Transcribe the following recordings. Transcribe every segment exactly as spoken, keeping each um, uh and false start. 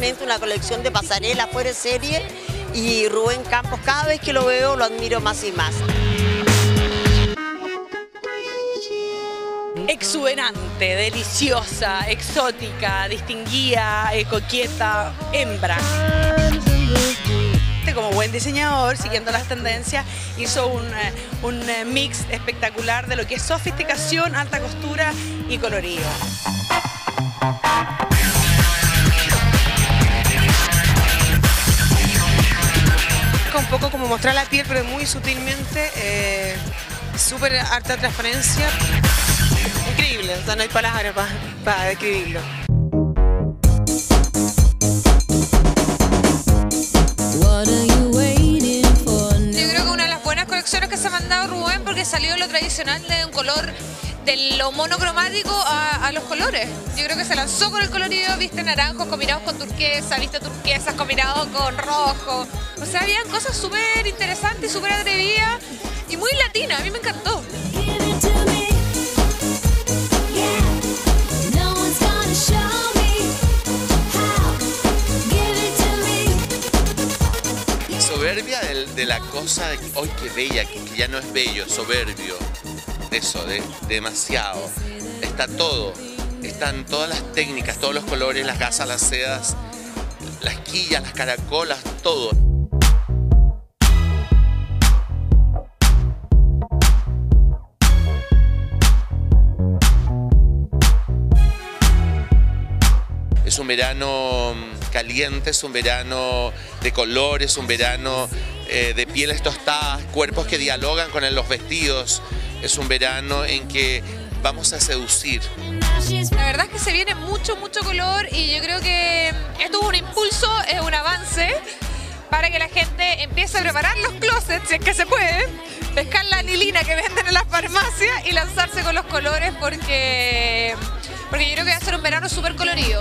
realmente una colección de pasarela fuera de serie, y Rubén Campos, cada vez que lo veo lo admiro más y más. Exuberante, deliciosa, exótica, distinguida, eh, coqueta, hembra. Como buen diseñador, siguiendo las tendencias, hizo un, un mix espectacular de lo que es sofisticación, alta costura y colorido. Un poco como mostrar la piel, pero muy sutilmente, eh, súper alta transparencia. Increíble, o sea, no hay palabras para pa describirlo. Que se ha mandado Rubén, porque salió lo tradicional de un color, de lo monocromático a, a los colores. Yo creo que se lanzó con el colorido, viste naranjos combinados con turquesa, viste turquesas combinados con rojo. O sea, habían cosas súper interesantes y súper atrevidas y muy latinas. A mí me encantó. Soberbia de, de la cosa de hoy, que bella, que, que ya no es bello, soberbio, eso, de, de demasiado. Está todo, están todas las técnicas, todos los colores, las gasas, las sedas, las quillas, las caracolas, todo. Es un verano caliente, es un verano de colores, un verano eh, de pieles tostadas, cuerpos que dialogan con los vestidos. Es un verano en que vamos a seducir. La verdad es que se viene mucho, mucho color, y yo creo que esto es un impulso, es un avance para que la gente empiece a preparar los closets, si es que se puede, pescar la anilina que venden en las farmacias y lanzarse con los colores, porque, porque yo creo que va a ser un verano súper colorido.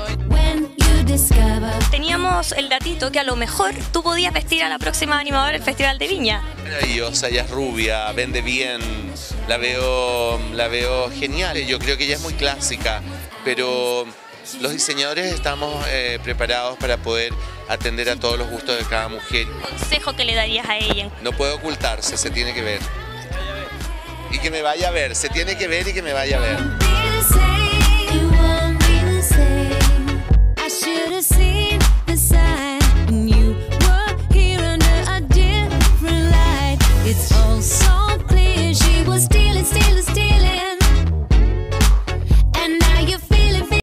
Teníamos el datito que a lo mejor tú podías vestir a la próxima animadora del Festival de Viña. Maravillosa, ella es rubia, vende bien, la veo, la veo genial. Yo creo que ella es muy clásica, pero los diseñadores estamos eh, preparados para poder atender a todos los gustos de cada mujer. ¿Qué consejo que le darías a ella? No puede ocultarse, se tiene que ver. Y que me vaya a ver, se tiene que ver y que me vaya a ver. See